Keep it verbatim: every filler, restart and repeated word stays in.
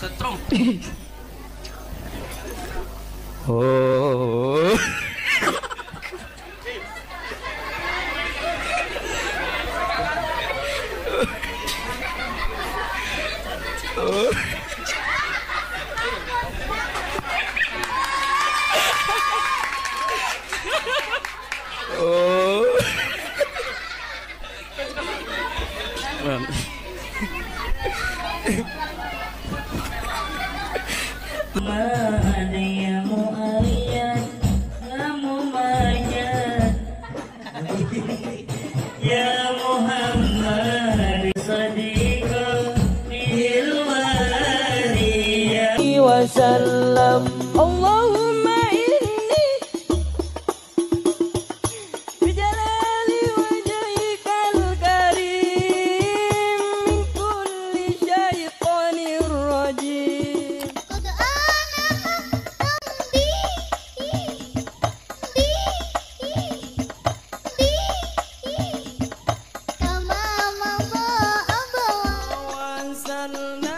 setrum. Oh. Oh. Oh. Ya Muhammad Sadiqa Bihil Waliyah Wasallam Allahumma inni Bijalali wajhikal karim Min kulli syaitanir rajim Qad ana hamdi Di Di Di Kama maba abawa Wansalna